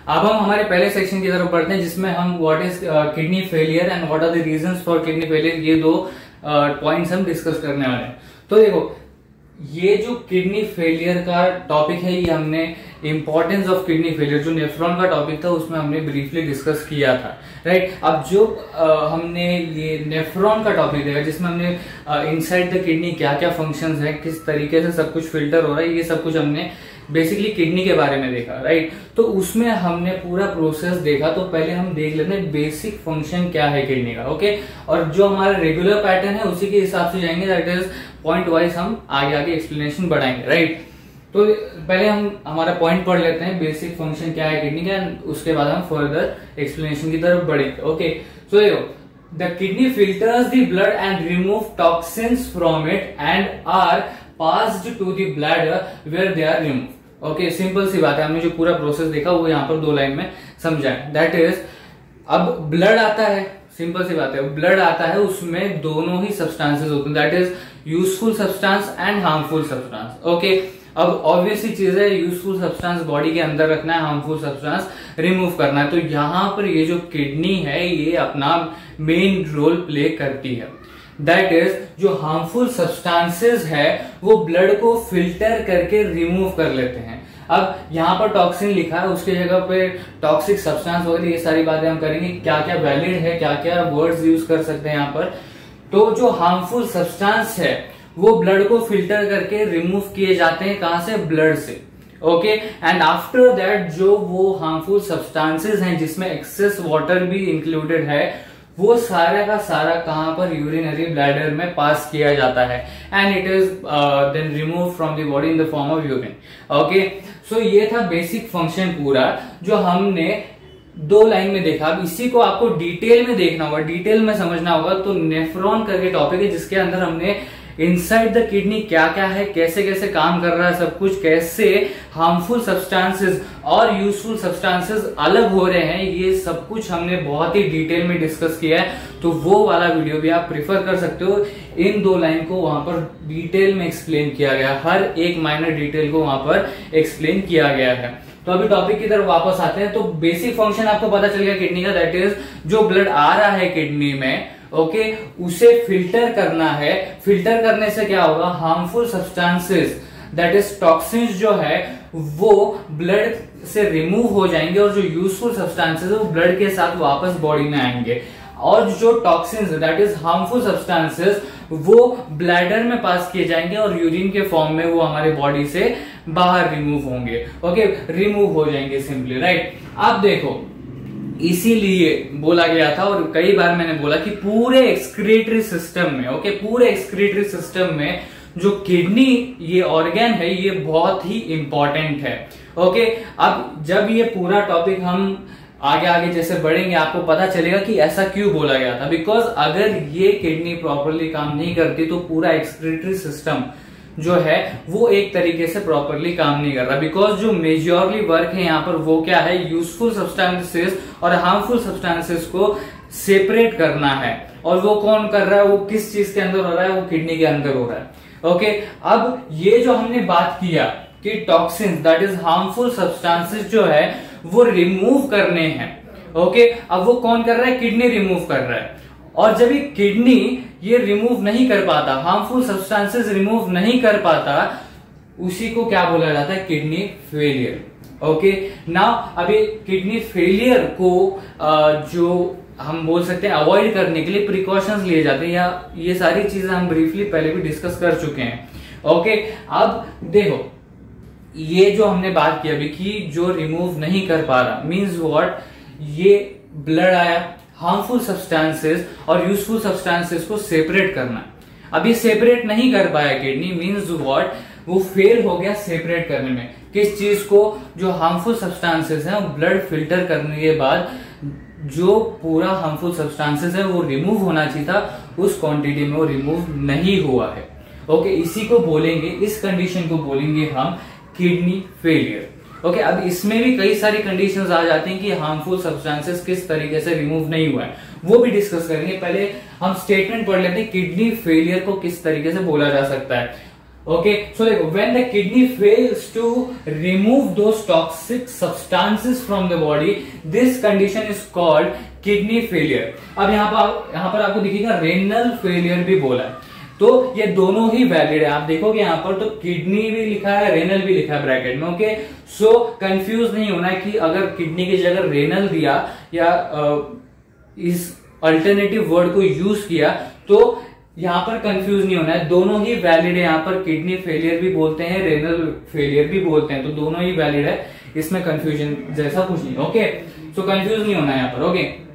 अब हम हमारे पहले सेक्शन की तरफ बढ़ते हैं, जिसमें हम what is kidney failure and what are the reasons for kidney failure, ये दो पॉइंट्स हम डिस्कस करने वाले हैं। तो देखो, ये जो किडनी फेलियर का टॉपिक है, ये हमने इंपॉर्टेंस ऑफ किडनी फेलियर, जो नेफ्रॉन का टॉपिक था, उसमें हमने ब्रीफली डिस्कस किया था, राइट। अब जो हमने ये नेफ्रॉन का टॉपिक देखा, जिसमें हमने इनसाइड द किडनी क्या क्या फंक्शंस हैं, किस तरीके से सब कुछ फिल्टर हो रहा है, ये सब कुछ हमने बेसिकली किडनी के बारे में देखा, राइट। तो उसमें हमने पूरा प्रोसेस देखा। तो पहले हम देख लेते हैं बेसिक फंक्शन क्या है किडनी का, ओके। और जो हमारा रेगुलर पैटर्न है उसी के हिसाब से जाएंगे, दैट इज पॉइंट वाइज हम आगे आगे एक्सप्लेनेशन बढ़ाएंगे, राइट। तो पहले हम हमारा पॉइंट पढ़ लेते हैं, बेसिक फंक्शन क्या है किडनी का, उसके बाद हम फर्दर एक्सप्लेनेशन की तरफ बढ़ेंगे, ओके। सो देखो, the kidney filters the blood and remove toxins from it and are passed to the bladder where they are remove. Okay, simple सी बात है, हमने जो पूरा प्रोसेस देखा वो यहाँ पर 2 लाइन में समझा है। दैट इज, अब ब्लड आता है, सिंपल सी बात है, ब्लड आता है, उसमें दोनों ही सब्सटेंसेस होते हैं, that is useful substance and harmful substance, okay. अब ऑब्वियसली चीज है, यूजफुल सब्सटेंस बॉडी के अंदर रखना है, हार्मफुल सब्सटेंस रिमूव करना है। तो यहाँ पर ये जो किडनी है, ये अपना मेन रोल प्ले करती है। दैट इज, जो हार्मफुल सब्सटेंसेस है वो ब्लड को फिल्टर करके रिमूव कर लेते हैं। अब यहाँ पर टॉक्सिन लिखा है, उसकी जगह पे टॉक्सिक सब्सटेंस वगैरह, ये सारी बातें हम करेंगे, क्या क्या वैलिड है, क्या क्या वर्ड्स यूज कर सकते हैं यहाँ पर। तो जो हार्मफुल सब्सटेंस है वो ब्लड को फिल्टर करके रिमूव किए जाते हैं, कहां से? ब्लड से, ओके। एंड आफ्टर दैट, जो वो हार्मफुल सब्सटेंसेस हैं जिसमें एक्सेस वाटर भी इंक्लूडेड है, वो सारा का सारा कहां पर? यूरिनरी ब्लैडर में पास किया जाता है and it is then remove from the body in the form of urine, okay. So ये था बेसिक फंक्शन पूरा, जो हमने 2 लाइन में देखा। अब इसी को आपको डिटेल में देखना होगा, डिटेल में समझना होगा। तो नेफ्रॉन करके टॉपिक है, जिसके अंदर हमने इनसाइड द किडनी क्या क्या है, कैसे कैसे काम कर रहा है सब कुछ, कैसे हार्मफुल सब्सटेंसेस और यूजफुल सब्सटेंसेस अलग हो रहे हैं, ये सब कुछ हमने बहुत ही डिटेल में डिस्कस किया है। तो वो वाला वीडियो भी आप प्रिफर कर सकते हो। इन 2 लाइन को वहां पर डिटेल में एक्सप्लेन किया गया, हर एक माइनर डिटेल को वहां पर एक्सप्लेन किया गया है। तो अभी टॉपिक की तरफ वापस आते हैं। तो बेसिक फंक्शन आपको पता चल गया किडनी का, दैट इज, जो ब्लड आ रहा है किडनी में, ओके, उसे फिल्टर करना है। फिल्टर करने से क्या होगा? Harmful substances, that is toxins जो है वो ब्लड से रिमूव हो जाएंगे, और जो यूजफुल सब्सटेंसेस है वो ब्लड के साथ वापस बॉडी में आएंगे। और जो toxins, that is harmful substances, वो ब्लैडर में पास किए जाएंगे और यूरिन के फॉर्म में वो हमारे बॉडी से बाहर रिमूव होंगे, ओके, रिमूव हो जाएंगे सिंपली, राइट। अब देखो, इसीलिए बोला गया था, और कई बार मैंने बोला कि पूरे एक्सक्रीटरी सिस्टम में, ओके, पूरे एक्सक्रीटरी सिस्टम में जो किडनी ये ऑर्गन है, ये बहुत ही इंपॉर्टेंट है, ओके। अब जब ये पूरा टॉपिक हम आगे आगे जैसे बढ़ेंगे, आपको पता चलेगा कि ऐसा क्यों बोला गया था। बिकॉज अगर ये किडनी प्रॉपरली काम नहीं करती तो पूरा एक्सक्रीटरी सिस्टम जो है वो एक तरीके से प्रॉपरली काम नहीं कर रहा। बिकॉज जो मेजॉरली वर्क है यहाँ पर वो क्या है? यूजफुल सब्सटेंसेस और हार्मफुल सब्सटेंसेस को सेपरेट करना है। और वो कौन कर रहा है? वो किस चीज के अंदर हो रहा है? वो किडनी के अंदर हो रहा है, ओके। अब ये जो हमने बात किया कि toxins, that is harmful substances जो है वो रिमूव करने हैं, ओके। अब वो कौन कर रहा है? किडनी रिमूव कर रहा है। और जब ये किडनी ये रिमूव नहीं कर पाता, हार्मफुल सब्सटेंसेस रिमूव नहीं कर पाता, उसी को क्या बोला जाता है? Kidney failure, okay. नाउ अभी किडनी फेलियर को जो हम बोल सकते हैं अवॉइड करने के लिए प्रिकॉशंस लिए जाते हैं, या ये सारी चीजें हम ब्रीफली पहले भी डिस्कस कर चुके हैं, ओके। अब देखो, ये जो हमने बात की अभी कि जो रिमूव नहीं कर पा रहा, मीन्स व्हाट? ये ब्लड आया, हार्मफुल सब्सटेंसेस और यूजफुल सब्सटेंसेस को सेपरेट करना। अब ये सेपरेट नहीं कर पाया किडनी, मीन्स व्हाट? वो फेल हो गया सेपरेट करने में। किस चीज को? जो हार्मफुल सब्सटेंसेस हैं, ब्लड फिल्टर करने के बाद जो पूरा हार्मफुल सब्सटेंसेस है वो रिमूव होना चाहिए था, उस क्वांटिटी में वो रिमूव नहीं हुआ है, ओके। इसी को बोलेंगे, इस कंडीशन को बोलेंगे हम किडनी फेलियर, ओके। अब इसमें भी कई सारी कंडीशंस आ जाती हैं कि हार्मफुल सब्सटेंसेस किस तरीके से रिमूव नहीं हुआ है, वो भी डिस्कस करेंगे। पहले हम स्टेटमेंट पढ़ लेते हैं, किडनी फेलियर को किस तरीके से बोला जा सकता है। ओके, सो देखो when the kidney fails to remove those toxic substances from the body, this condition is called kidney failure. अब यहां पर आपको दिखेगा रेनल फेलियर भी बोला है, तो ये दोनों ही वैलिड है। आप देखोगे यहां पर तो किडनी भी लिखा है, रेनल भी लिखा है ब्रैकेट में। ओके, सो कंफ्यूज नहीं होना है कि अगर किडनी की जगह रेनल दिया या इस अल्टरनेटिव वर्ड को यूज किया तो यहां पर कंफ्यूज नहीं होना है, दोनों ही वैलिड है। यहां पर किडनी फेलियर भी बोलते हैं, रेनल फेलियर भी बोलते हैं, तो दोनों ही वैलिड है, इसमें कंफ्यूजन जैसा कुछ नहीं। ओके, सो कंफ्यूज नहीं होना है यहां पर। ओके